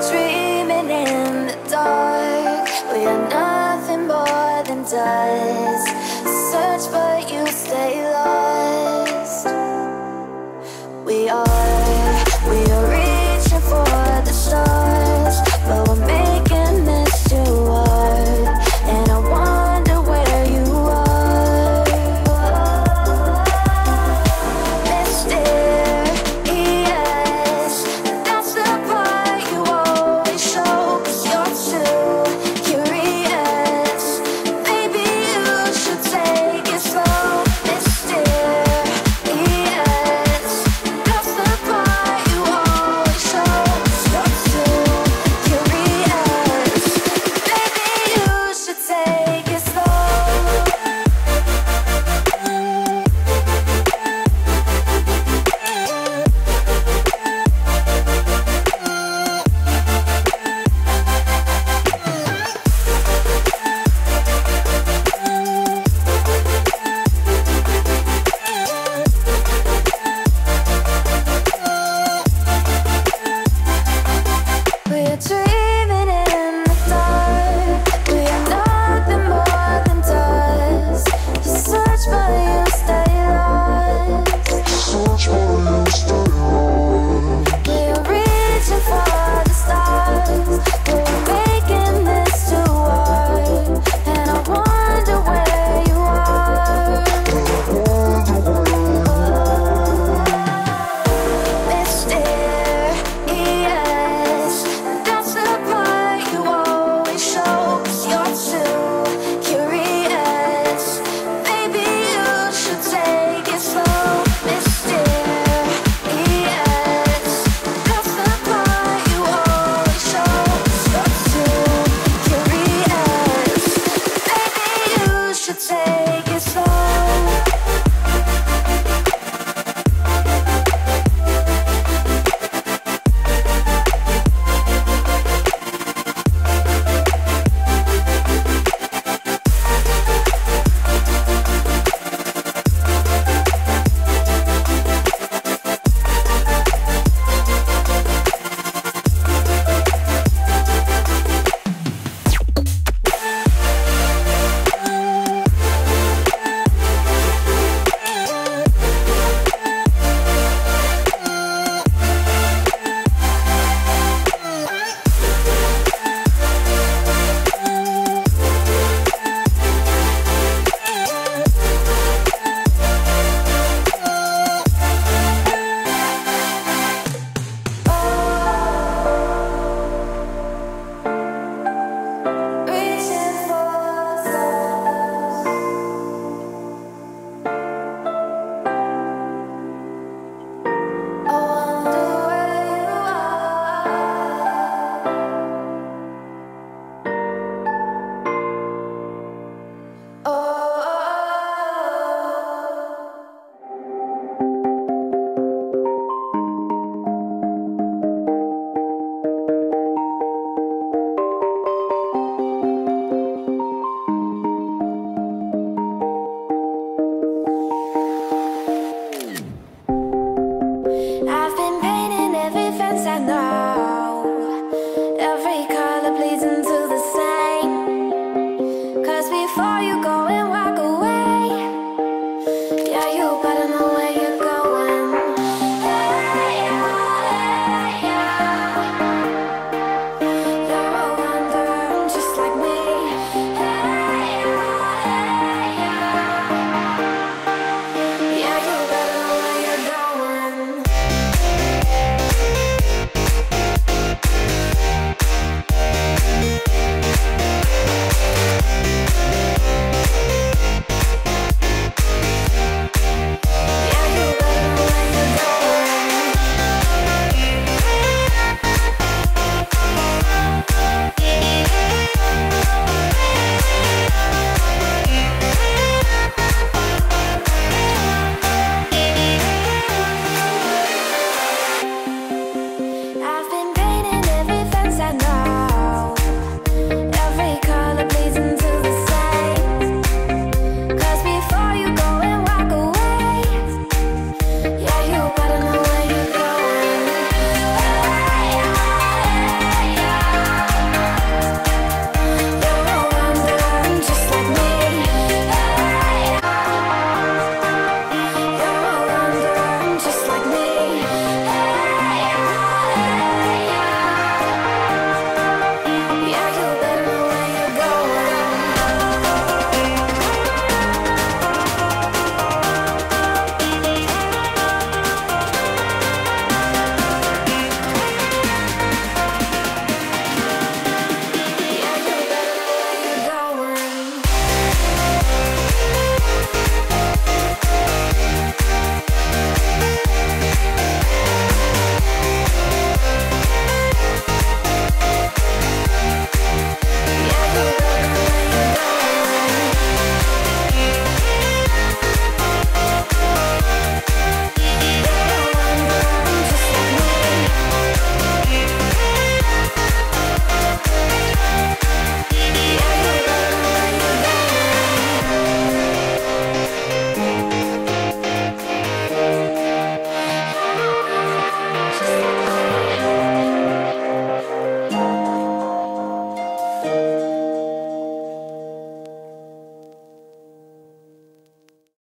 dreaming in the dark. We are nothing more than dust. Search but you stay lost. We are reaching for the stars, but we're making this too hard. And I wonder where you are. Mysterious, that's the part you always show. 'Cause you're too curious. Maybe you should take it slow. Mysterious, that's the part you always show. 'Cause you're too curious. Maybe you should take it slow. We're dreaming